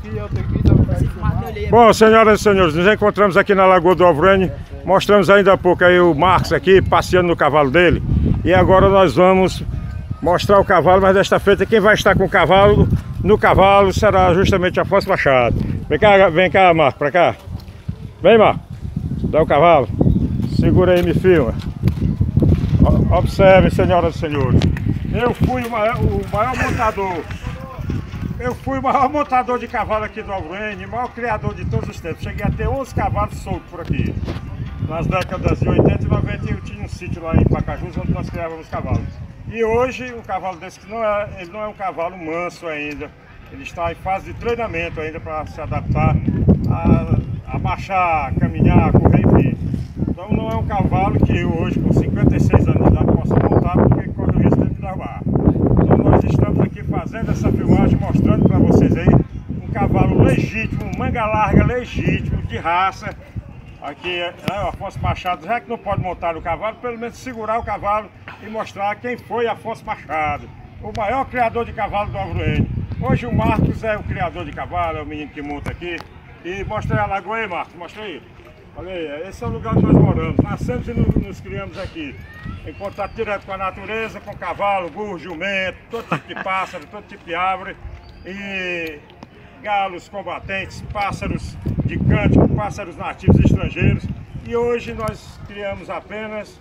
Bom, senhoras e senhores, nos encontramos aqui na Lagoa do Alvrene. Mostramos ainda há pouco aí o Marcos aqui, passeando no cavalo dele. E agora nós vamos mostrar o cavalo, mas desta feita quem vai estar com o cavalo, no cavalo, será justamente Afonso Machado. Vem cá, Marcos, pra cá. Vem, Marcos. Dá o cavalo. Segura aí, me filma. Observem, senhoras e senhores. Eu fui o maior montador. Eu fui o maior montador de cavalo aqui do Alvrene, o maior criador de todos os tempos. Cheguei a ter 11 cavalos soltos por aqui. Nas décadas de 80 e 90 eu tinha um sítio lá em Pacajus onde nós criávamos cavalos. E hoje um cavalo desse que ele não é um cavalo manso ainda. Ele está em fase de treinamento ainda para se adaptar a marchar, caminhar, correr, enfim. Então não é um cavalo que eu hoje com 56 anos de idade possa montar porque corre o risco de me derrubar. Então nós estamos aqui fazendo essa filmagem, mostrando para vocês aí um cavalo legítimo, um manga larga legítimo, de raça. Aqui o Afonso Machado, já que não pode montar o cavalo, pelo menos segurar o cavalo e mostrar quem foi Afonso Machado, o maior criador de cavalo do Alvrene. Hoje o Marcos é o criador de cavalo, é o menino que monta aqui. E mostra aí a lagoa aí, Marcos, mostra aí. Olha aí, esse é o lugar onde nós moramos. Nascemos e nos criamos aqui, em contato direto com a natureza, com cavalo, burro, jumento, todo tipo de pássaro, todo tipo de árvore. E galos combatentes, pássaros de cântico, pássaros nativos e estrangeiros. E hoje nós criamos apenas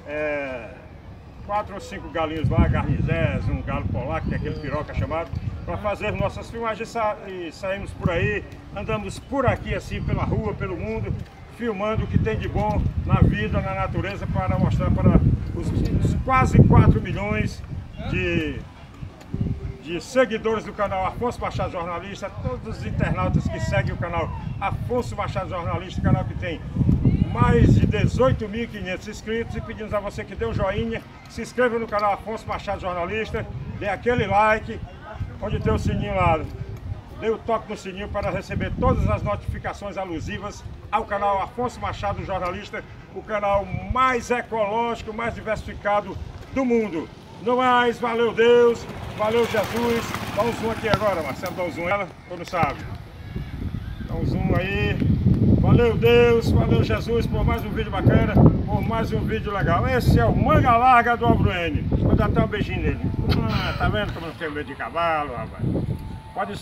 4 ou 5 galinhos lá, garnizés, um galo polaco, que é aquele piroca chamado, para fazer nossas filmagens e saímos por aí, andamos por aqui assim, pela rua, pelo mundo, filmando o que tem de bom na vida, na natureza, para mostrar para os quase 4 milhões de seguidores do canal Afonso Machado Jornalista, todos os internautas que seguem o canal Afonso Machado Jornalista, canal que tem mais de 18.500 inscritos, e pedimos a você que dê um joinha, se inscreva no canal Afonso Machado Jornalista, dê aquele like, onde tem o sininho lá, dê o toque no sininho para receber todas as notificações alusivas ao canal Afonso Machado Jornalista, o canal mais ecológico, mais diversificado do mundo. No mais, valeu Deus, valeu Jesus. Dá um zoom aqui agora, Marcelo, dá um zoom ela, ou não sabe? Dá um zoom aí. Valeu Deus, valeu Jesus por mais um vídeo bacana, por mais um vídeo legal. Esse é o Manga Larga do Alvrene. Vou dar até um beijinho nele. Tá vendo como eu tenho medo de cavalo, rapaz? Pode